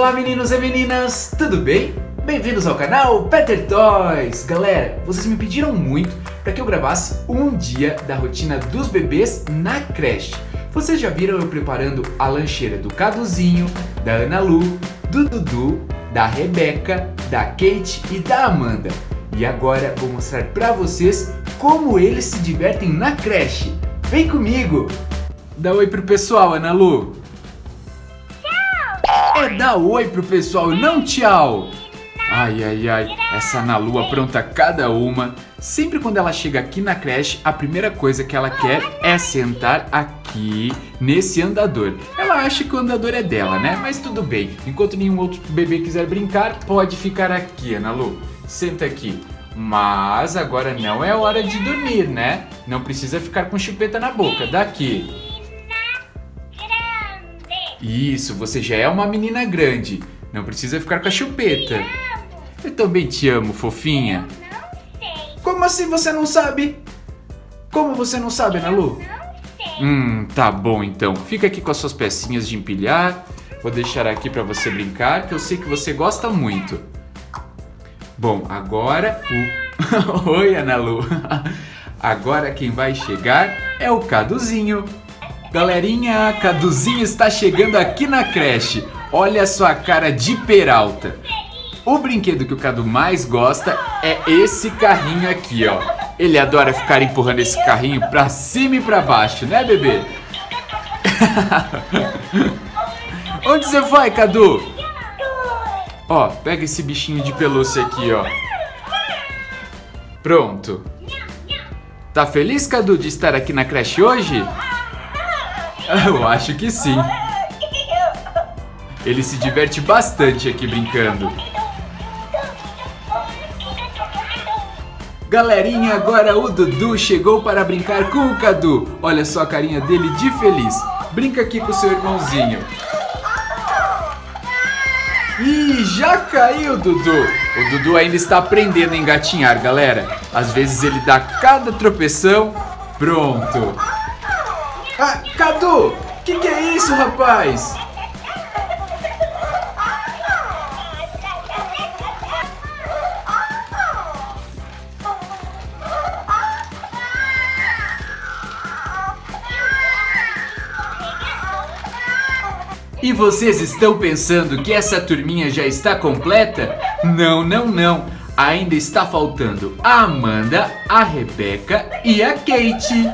Olá meninos e meninas, tudo bem? Bem-vindos ao canal Peter Toys! Galera, vocês me pediram muito para que eu gravasse um dia da rotina dos bebês na creche. Vocês já viram eu preparando a lancheira do Caduzinho, da Ana Lu, do Dudu, da Rebeca, da Kate e da Amanda. E agora vou mostrar para vocês como eles se divertem na creche. Vem comigo! Dá oi pro pessoal, Ana Lu! É dar oi pro pessoal, não tchau! Ai, ai, ai, essa Ana Lu apronta cada uma. Sempre quando ela chega aqui na creche, a primeira coisa que ela quer é sentar aqui nesse andador. Ela acha que o andador é dela, né? Mas tudo bem, enquanto nenhum outro bebê quiser brincar, pode ficar aqui, Ana Lu. Senta aqui. Mas agora não é hora de dormir, né? Não precisa ficar com chupeta na boca. Daqui. Isso, você já é uma menina grande. Não precisa ficar com a chupeta. Eu também te amo, fofinha. Como assim você não sabe? Como você não sabe, Ana Lu? Tá bom então. Fica aqui com as suas pecinhas de empilhar. Vou deixar aqui pra você brincar, que eu sei que você gosta muito. Bom, agora o... Oi, Ana Lu. Agora quem vai chegar é o Caduzinho. Galerinha, Caduzinho está chegando aqui na creche. Olha a sua cara de peralta. O brinquedo que o Cadu mais gosta é esse carrinho aqui, ó. Ele adora ficar empurrando esse carrinho pra cima e pra baixo, né, bebê? Onde você vai, Cadu? Ó, pega esse bichinho de pelúcia aqui, ó. Pronto. Tá feliz, Cadu, de estar aqui na creche hoje? Eu acho que sim. Ele se diverte bastante aqui brincando. Galerinha, agora o Dudu chegou para brincar com o Cadu. Olha só a carinha dele de feliz. Brinca aqui com o seu irmãozinho. Ih, já caiu, Dudu. O Dudu ainda está aprendendo a engatinhar, galera. Às vezes ele dá cada tropeção. Pronto. Ah, Cadu, que é isso, rapaz? E vocês estão pensando que essa turminha já está completa? Não, não, não. Ainda está faltando a Amanda, a Rebeca e a Kate.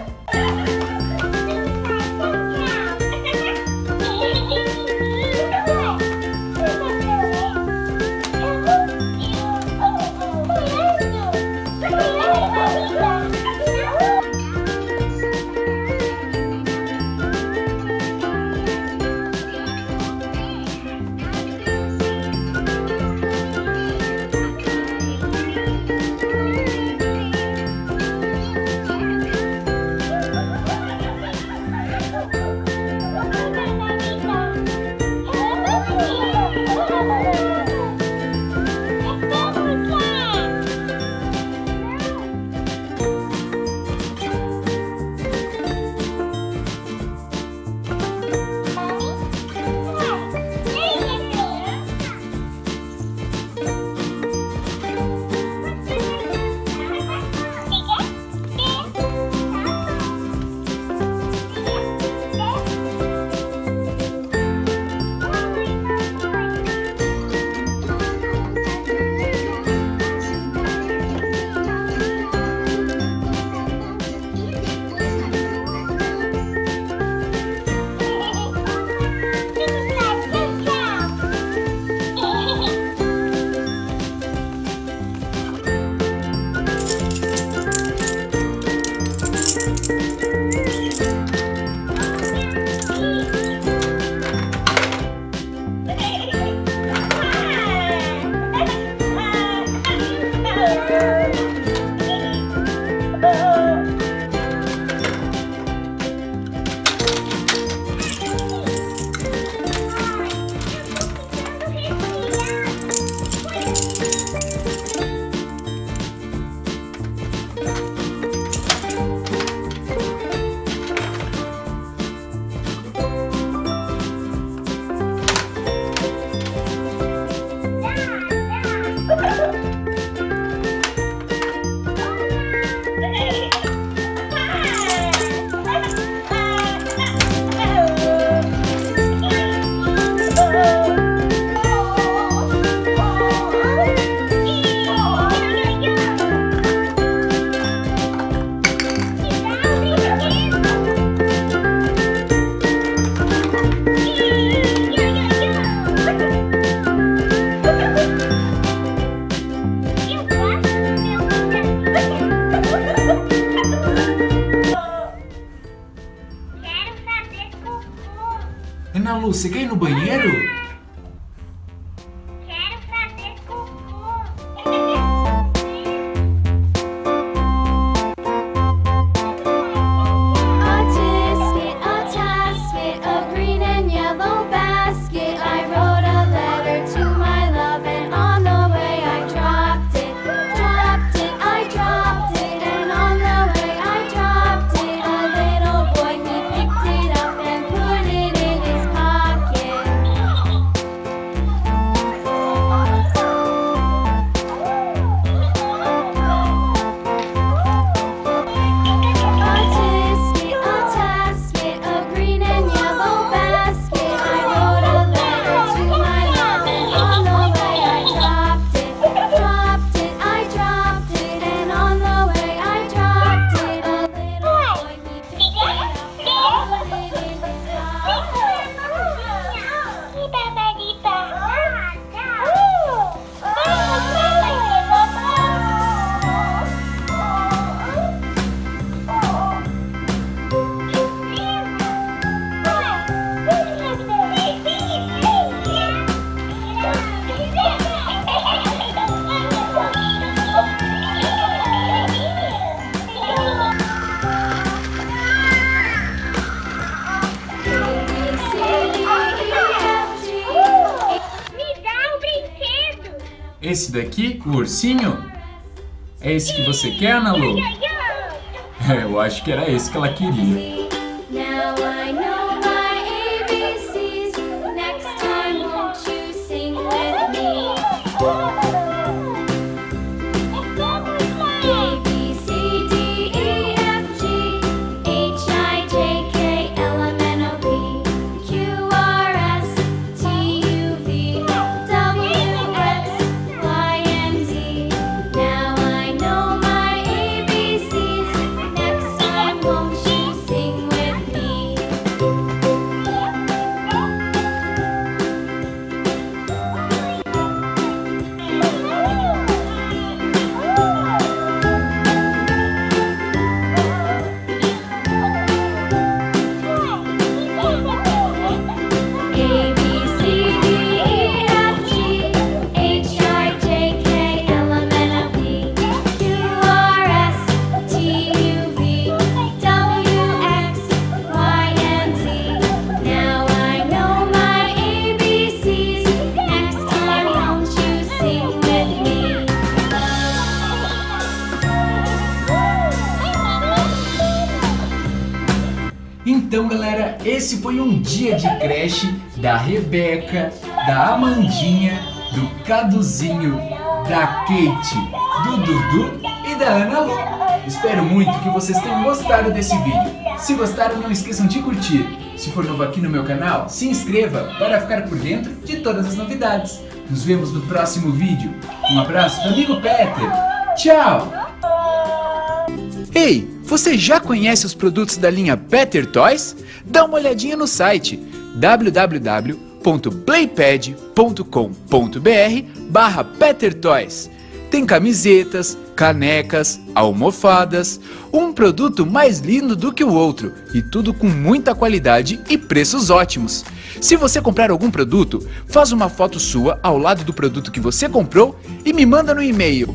Lu, você quer ir no banheiro? Quero fazer cocô. A tasket of green and yellow basket. I wrote a letter to my love, and on the way I dropped it. I dropped it, and on the way I dropped it. A little boy, he picked it up and put it in his pocket. A tasket of green and yellow basket. I wrote a letter to my love, and on the way I dropped it. I dropped it, and on the way I dropped it. A little boy, he picked it up and put it in his Me dá um brinquedo. Esse daqui, o ursinho? É esse que você quer, Ana Lu? Eu acho que era esse que ela queria. Now I know my ABCs. Next time, won't you sing with me? A, B, C, D, E, F, G, H, I, J, K, L, M, N, O, P, Q, R, S, T, U, V, W, X, Y, and Z. Now I know my ABCs. Next time, won't you sing with me? A, B, C, D, E, F, G, H, I, J, K, L, M, N, O, P, Q, R, S, T, U, V, W, X, Y, and Z. Now I know my ABCs. Next time, won't you sing with me? Então, galera, esse foi um dia de creche da Rebeca, da Amandinha, do Caduzinho, da Kate, do Dudu e da Ana Lu. Espero muito que vocês tenham gostado desse vídeo. Se gostaram, não esqueçam de curtir. Se for novo aqui no meu canal, se inscreva para ficar por dentro de todas as novidades. Nos vemos no próximo vídeo. Um abraço do amigo Peter. Tchau! Ei, você já conhece os produtos da linha Peter Toys? Dá uma olhadinha no site www.playpad.com.br/PeterToys. Tem camisetas, canecas, almofadas, um produto mais lindo do que o outro e tudo com muita qualidade e preços ótimos. Se você comprar algum produto, faz uma foto sua ao lado do produto que você comprou e me manda no e-mail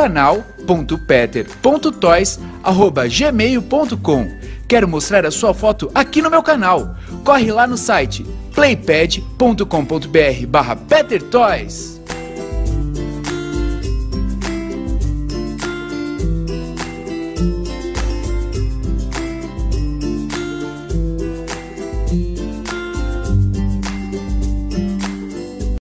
canal.peter.toys@gmail.com. Quero mostrar a sua foto aqui no meu canal. Corre lá no site playpad.com.br/PeterToys.